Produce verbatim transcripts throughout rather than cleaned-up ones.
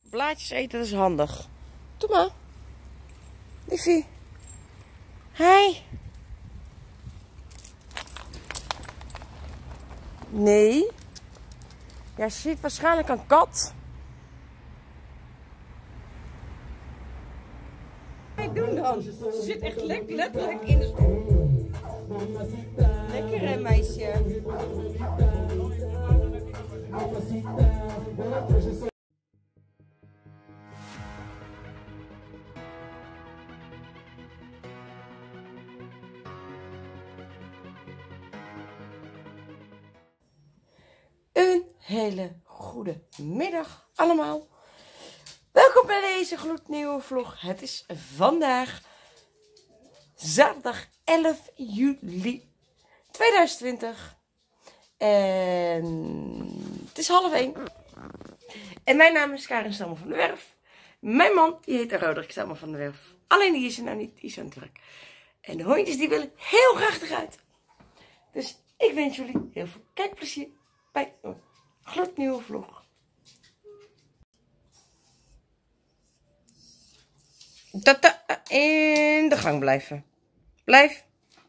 Blaadjes eten, dat is handig. Doe maar. Liefie. Hi. Nee. Ja, ze ziet waarschijnlijk een kat. Wat ga je doen dan? Ze zit echt le letterlijk in de stoel. Lekker hè, meisje. Een hele goede middag allemaal. Welkom bij deze gloednieuwe vlog. Het is vandaag zaterdag elf juli tweeduizend twintig. En het is half één. En mijn naam is Karin Stammer van der Werf. Mijn man die heet Roderick Stammer van der Werf. Alleen die is er nou niet, die is aan het werk. En de hondjes die willen heel graag eruit. Dus ik wens jullie heel veel kijkplezier bij een gloednieuwe vlog. Tata, in de gang blijven. Blijf.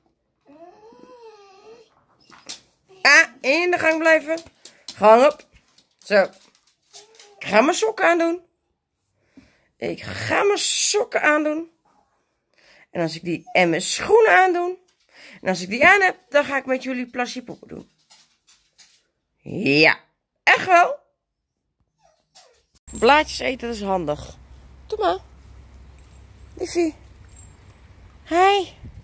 Ah, in de gang blijven. Gang op. Zo. Ik ga mijn sokken aandoen. Ik ga mijn sokken aandoen. En als ik die en mijn schoenen aandoen. En als ik die aan heb, dan ga ik met jullie plasje poepen doen. Ja, echt wel. Blaadjes eten, dat is handig. Doe maar. Liefie. Hi.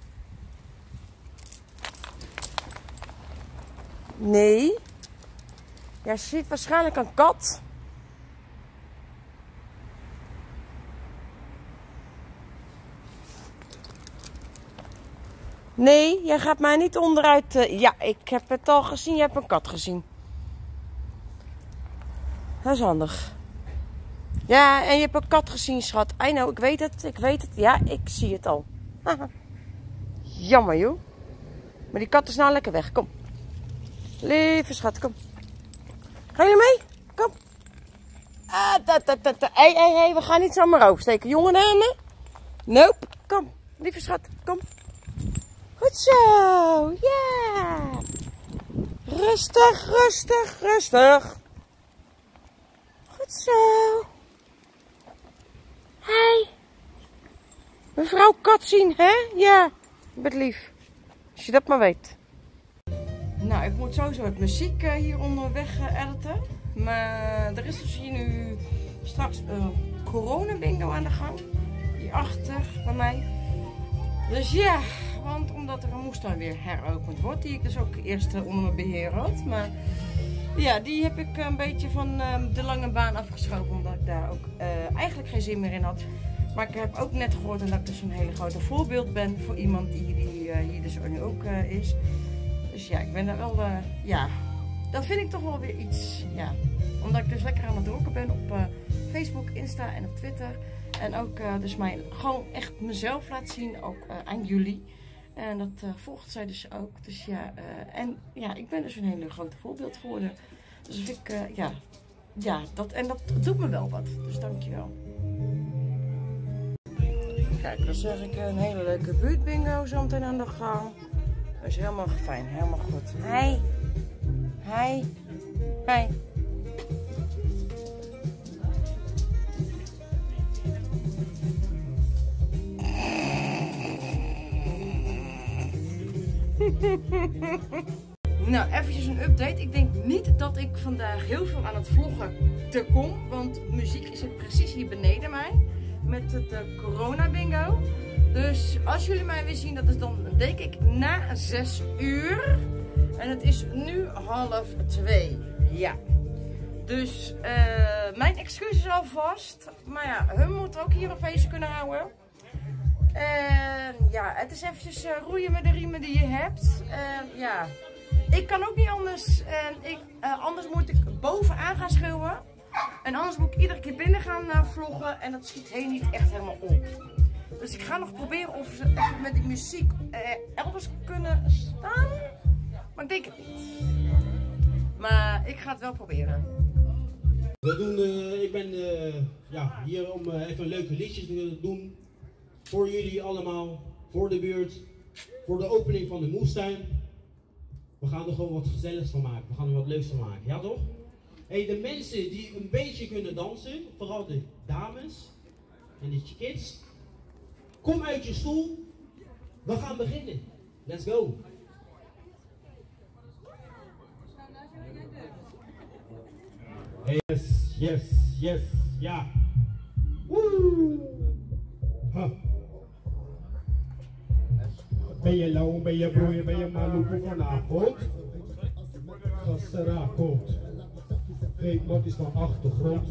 Nee. Ja, ze ziet waarschijnlijk een kat. Nee, jij gaat mij niet onderuit. Uh, ja, ik heb het al gezien. Je hebt een kat gezien. Dat is handig. Ja, en je hebt een kat gezien, schat. I know, ik weet het, ik weet het. Ja, ik zie het al. Jammer, joh. Maar die kat is nou lekker weg. Kom. Lieve schat, kom. Gaan jullie mee? Kom. Ah, ta, ta, ta, ta. Hey, hey, hey, we gaan niet zomaar oversteken. Jongen, dames. Nope. Kom, lieve schat, kom. Goed zo. Ja. Rustig, rustig, rustig. Goed zo. Hi. Mevrouw kat zien, hè? Ja. Je bent lief. Als je dat maar weet. Nou, ik moet sowieso het muziek uh, hier onderweg uh, editen. Maar er is dus hier nu straks een corona bingo aan de gang. Hierachter bij mij. Dus ja, want omdat er een moestuin weer heropend wordt. Die ik dus ook eerst uh, onder mijn beheer had. Maar ja, die heb ik een beetje van uh, de lange baan afgeschoven. Omdat ik daar ook uh, eigenlijk geen zin meer in had. Maar ik heb ook net gehoord dat ik dus een hele grote voorbeeld ben voor iemand die, die uh, hier dus nu ook uh, is. Dus ja, ik ben daar wel, uh, ja, dat vind ik toch wel weer iets, ja. Omdat ik dus lekker aan het rocken ben op uh, Facebook, Insta en op Twitter. En ook uh, dus mij gewoon echt mezelf laat zien, ook uh, aan jullie. En dat uh, volgt zij dus ook. Dus ja, uh, en ja, ik ben dus een hele grote voorbeeld voor haar. Dus ik, uh, ja, ja, dat, en dat doet me wel wat. Dus dankjewel. Kijk, dan zeg ik een hele leuke buurtbingo zo meteen aan de gang. Dat is helemaal fijn, helemaal goed. Hi. Hi. Hi. Nou, eventjes een update. Ik denk niet dat ik vandaag heel veel aan het vloggen te kom. Want muziek is het precies hier beneden mij. Met het uh, corona bingo. Dus als jullie mij willen zien, dat is dan denk ik na zes uur. En het is nu half twee. Ja. Dus uh, mijn excuses alvast. Maar ja, hun moeten ook hier een feestje kunnen houden. En ja, het is eventjes uh, roeien met de riemen die je hebt. En ja, ik kan ook niet anders. En ik, uh, anders moet ik bovenaan gaan schreeuwen. En anders moet ik iedere keer binnen gaan uh, vloggen. En dat schiet heen niet echt helemaal op. Dus ik ga nog proberen of ze even met die muziek uh, elders kunnen staan. Maar ik denk het niet. Maar ik ga het wel proberen. We doen, uh, ik ben uh, ja, hier om uh, even leuke liedjes te doen. Voor jullie allemaal, voor de buurt, voor de opening van de moestuin. We gaan er gewoon wat gezelligs van maken, we gaan er wat leuks van maken, ja toch? Hey, de mensen die een beetje kunnen dansen, vooral de dames en de kids, kom uit je stoel, we gaan beginnen. Let's go! Yes, yes, yes, ja. Woe! Ha. Ben je lauw, ben je broer, ben je maloekoe vanavond? Gassera komt. Geef wat is van achtergrond.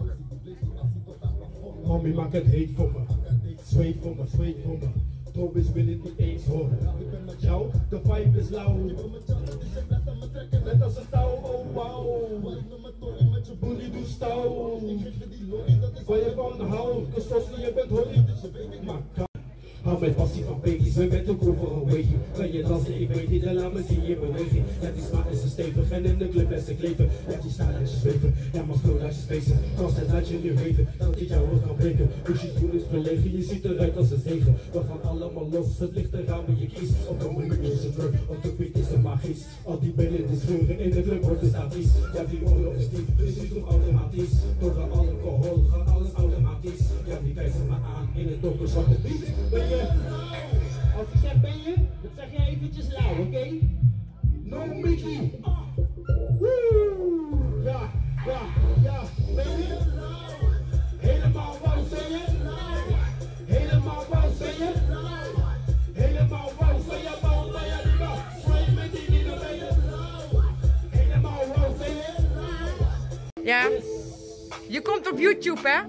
Mami maakt het heet voor me. Zweet voor me, zweet voor me. Tobis wil het niet eens horen. Jou, de vibe is lauw. Net als een touw, oh wow. Boelie doe stouw. Waar je van houdt, kustos je bent horrie. Maar hou mijn passie van baby's, we met de cover away. Kan je dansen, ik weet niet, dan laat me zien je beweging. Ja, die smaak is een stevig en in de club is ze kleven. Ja, die staan uit je zweven, ja maar flow laat je spacen. Kans het laat je nu weten, dat dit jou ook kan breken. Dus je doen is verlegen, je ziet eruit als een zegen. We gaan allemaal los, het ligt eraan wie je kiest. Op de minuut is het druk, op de beat is het magisch. Al die benen die scheuren, in de club wordt het statisch. Ja, die oren is diep, precies nog automatisch. Door de alcohol gaat alles automatisch. Ja, die kijkt ze maar aan, in het donker zwarte beat. Ben je? Als ik zeg ben je, dan zeg jij eventjes lauw, oké? Okay? No Mickey! Ah. Woe! Ja, ja, ja, ben je? Helemaal wauw, ben je? Helemaal wauw, ben je? Helemaal wauw, ben je? Wauw, ben je? Die wauw, sway met die niet, ben je? Helemaal wauw, ben je? Ja, je komt op YouTube, hè?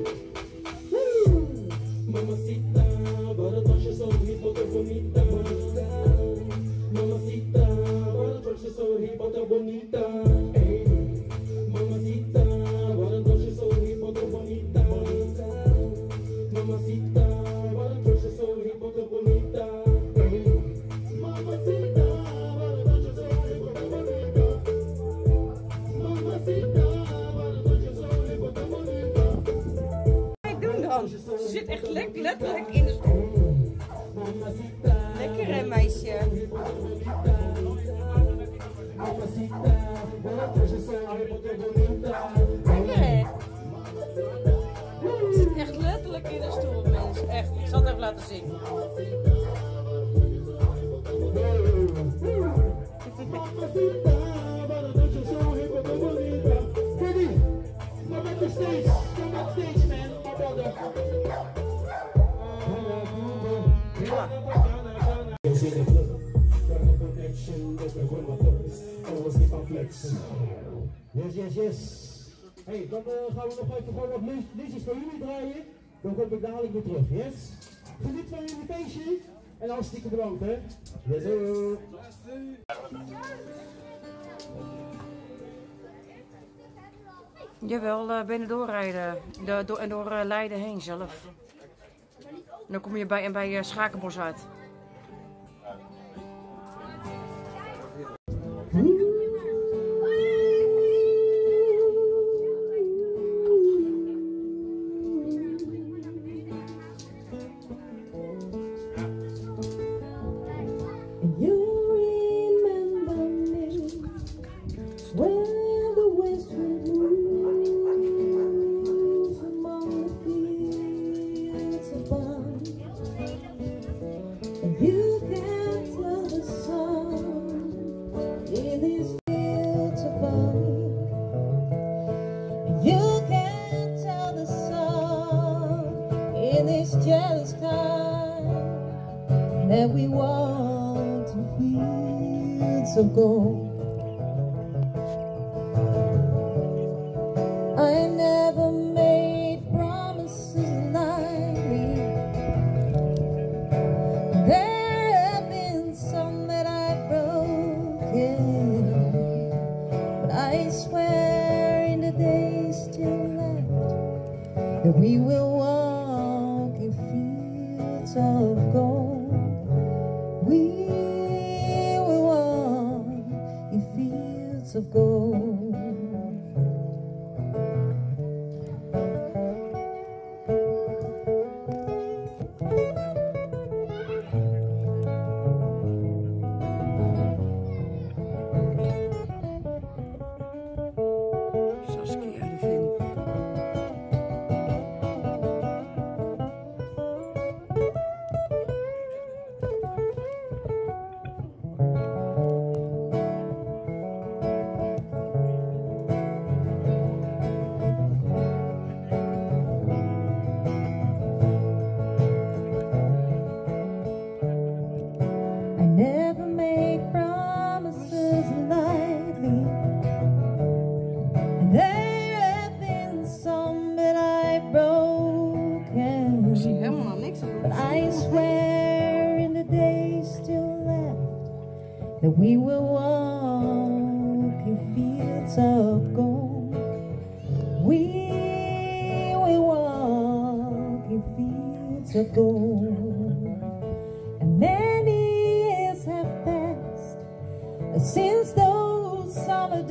Mamacita, agora trouxe sorri, bota bonita. Mamacita, agora trouxe sorri, bota bonita. Ei, mamacita, agora trouxe sorri, bota bonita. Mamacita, agora trouxe sorri, bota bonita. Ei, mamacita, agora trouxe sorri, bota bonita. Mamacita, agora trouxe sorri, bota bonita. Ze zit echt lekker, letterlijk in de stoel. Lekker hè meisje. Lekker hè. Ze zit echt letterlijk in de stoel mensen. Echt, ik zal het even laten zien. Yes, yes, yes. Hey, dan uh, gaan we nog even gewoon wat liedjes voor jullie draaien. Dan kom ik dadelijk weer terug, yes? Geniet van jullie feestje en hartstikke bedankt, hè? Yes, sir. Jawel, uh, binnen doorrijden de, door, en door uh, Leiden heen zelf. En dan kom je bij, en bij uh, Schakenbos uit. That we want to fields of gold. I never made promises lightly. There have been some that I've broken, but I swear in the days still left that we will walk in fields of gold. We will walk in fields of gold. I've broken. Ik zie helemaal niks. But I swear in the days still left that we will walk in fields of gold. We will walk in fields of gold. And many years have passed since those summer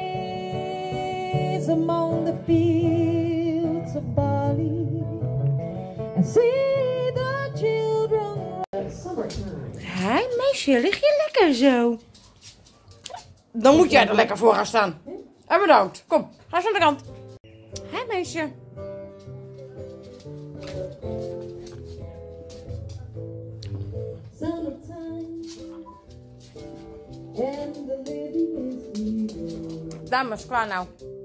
days among the fields of barley. And see the children. Hé meisje, lig je lekker zo? Dan moet jij er lekker voor gaan staan. En bedankt. Kom, ga eens aan de kant. Hé meisje. Dames, klaar nou.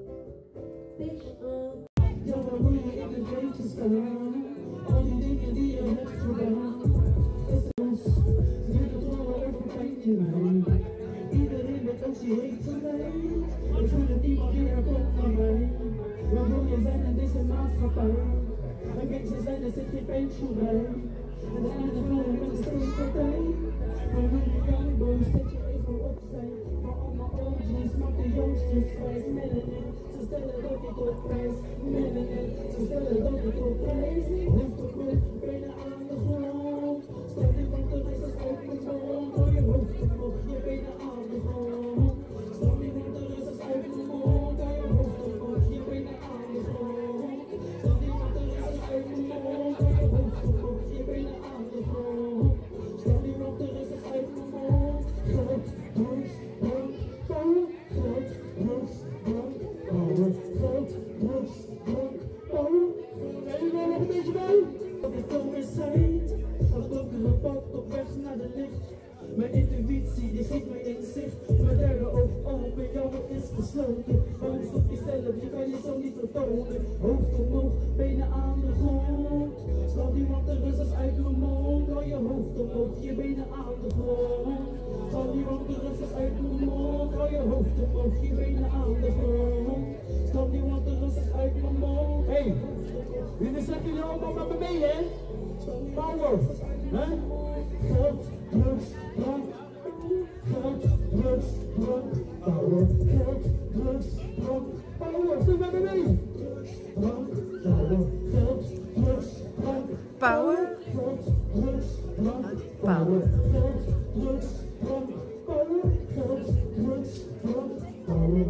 Iedereen met ons die heeft gelijk. Ik voel het iemand die er komt naar mij. Waar wil je zijn in deze maatschappij? Een gangster zijn, er zit geen pensioen bij. En de ene voelen met een steekpartij. Maar hoe je kan boos, zet je ego opzij. Maar allemaal oogjes, maak de jongsters wijs. Melanin, ze stellen dat ik op prijs. Melanin, ze stellen dat ik op prijs. Hoofd op hoofd, benen aan de grond. Stel die van de rest als uit mijn mond. Hou je hoofd omhoog, je benen aan de grond. Stel die van de rest als uit mijn mond. Hou je hoofd omhoog, je benen aan de grond. Stel die van de rest als uit mijn mond. Hou je hoofd omhoog, je benen aan de grond. Stel die van de rest als uit mijn mond. Groot, broos, bang, bang. Groot, broos, bang, bang. Groot, broos, bang, bang. Ben je er nog een beetje bij? Dat ik kom weer zijn. Een donkere pad op weg naar de licht. Mijn intuïtie, die ziet mij in zicht. Mijn derde oog open, jouw is gesloten. Angst op jezelf, je kan je zo niet vertonen. Hoofd omhoog, benen aan de grond. Stel niemand de rust als uit mijn mond. Hou je hoofd omhoog, je benen aan de grond. Stel niemand de rust als uit mijn mond. Hou je hoofd omhoog, je benen aan de grond. Stel niemand de rust als uit mijn mond. Hey, jullie zeggen jullie allemaal met me mee, hè? Power, hè? Geld, drugs, drank. Geld, drugs, drank. Power, geld, drugs, drank. Power, stel met me mee. Drank, power, geld, drugs, drank. Power. Geld, drugs, drank. Power, geld, drugs, drank. Power, geld, drugs, drank. Power.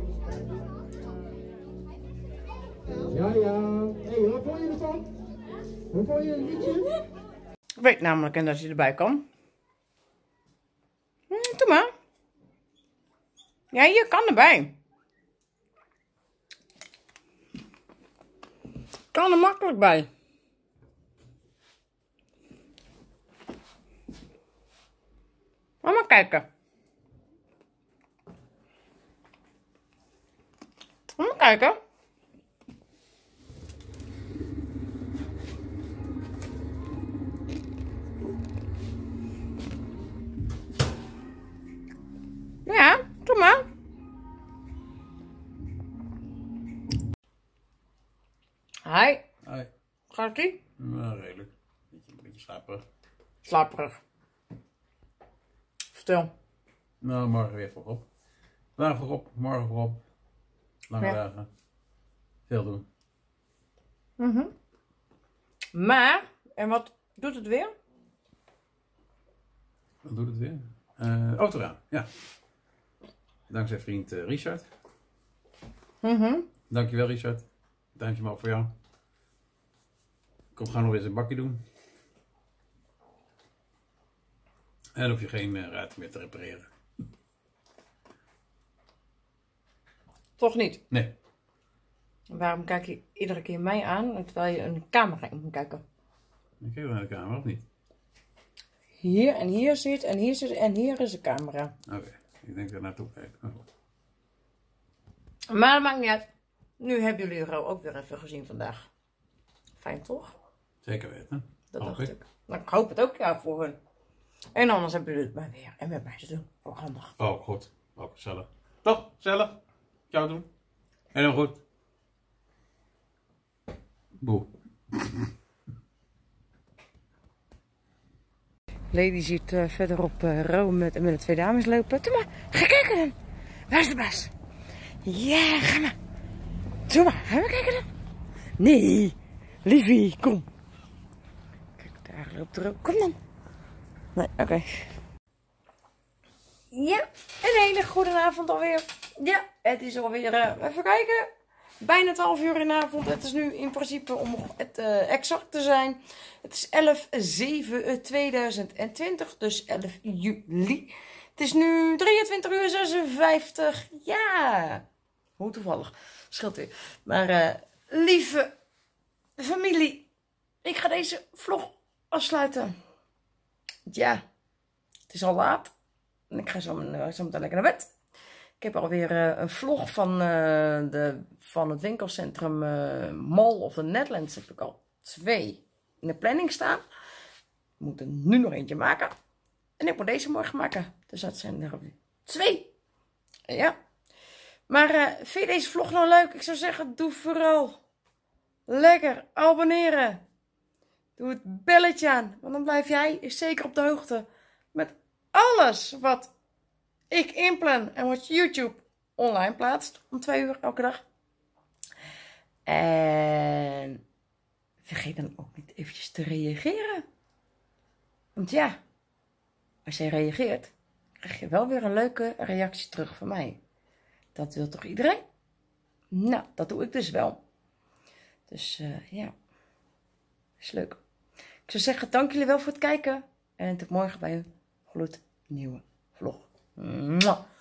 Ja, ja. Hé, hey, wat vond je ervan? Hoe vond je het liedje? Ik weet namelijk en dat hij erbij kan. Hm, doe maar. Ja, je kan erbij. Kan er makkelijk bij. Ga maar kijken. Ga maar kijken. Ja, doe maar. Hi. Hoi. Gaat-ie? Nou, redelijk. Beetje, een beetje slaperig. Slaperig. Vertel. Nou, morgen weer vroeg op. Vandaag vroeg op, morgen vroeg op. Lange Ja. dagen. Veel doen. Mhm. Maar, en wat doet het weer? Wat doet het weer? Uh, Autoraam, ja. Dankzij vriend uh, Richard. Mhm. Dankjewel Richard. Duimpje maar op voor jou. Ik kom gewoon nog eens een bakje doen. En dan hoef je geen uh, ruiten meer te repareren. Toch niet? Nee. Waarom kijk je iedere keer mij aan terwijl je een camera in moet kijken? Ik kijk wel naar de camera, of niet? Hier en hier zit en hier zit en hier is de camera. Oké, okay. Ik denk dat ik naartoe kijk. Oh. Maar dat maakt niet uit. Nu hebben jullie er ook weer even gezien vandaag. Fijn toch? Zeker weten. Dat Hoop dacht ik. ik. Nou, ik hoop het ook ja, voor hun. En anders hebben jullie het maar weer. En met mij te doen. Ook handig. Oh, goed. Ook gezellig. Toch? Gezellig? Jou doen? Helemaal goed. Boe. Lady ziet uh, verderop uh, Rome met, met de twee dames lopen. Doe maar, ga kijken dan. Waar is de baas? Ja, ga maar. Doe maar, ga maar kijken dan. Nee, liefie, kom. Kijk, daar loopt Rome. Kom dan. Nee, oké. Okay. Ja, een hele goede avond alweer. Ja, het is alweer, uh, even kijken, bijna twaalf uur in de avond. Het is nu in principe, om het uh, exact te zijn, het is elf zeven tweeduizend twintig, dus elf juli. Het is nu drieëntwintig uur zesenvijftig. Ja, hoe toevallig, scheelt weer. Maar uh, lieve familie, ik ga deze vlog afsluiten. Ja, het is al laat. En ik ga zo, uh, zo meteen lekker naar bed. Ik heb alweer uh, een vlog van, uh, de, van het winkelcentrum uh, Mall of the Netherlands. Heb ik al twee in de planning staan. Ik moet er nu nog eentje maken. En ik moet deze morgen maken. Dus dat zijn er twee. Ja. Maar uh, vind je deze vlog nou leuk? Ik zou zeggen, doe vooral lekker abonneren. Doe het belletje aan. Want dan blijf jij zeker op de hoogte met alles wat ik inplan en wat YouTube online plaatst om twee uur elke dag. En vergeet dan ook niet eventjes te reageren. Want ja, als jij reageert, krijg je wel weer een leuke reactie terug van mij. Dat wil toch iedereen? Nou, dat doe ik dus wel. Dus uh, ja, is leuk. Ik zou zeggen, dank jullie wel voor het kijken. En tot morgen bij een gloednieuwe vlog. Mwah.